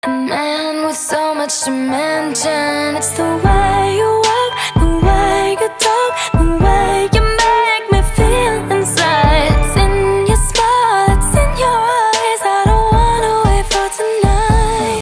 A man with so much to mention. It's the way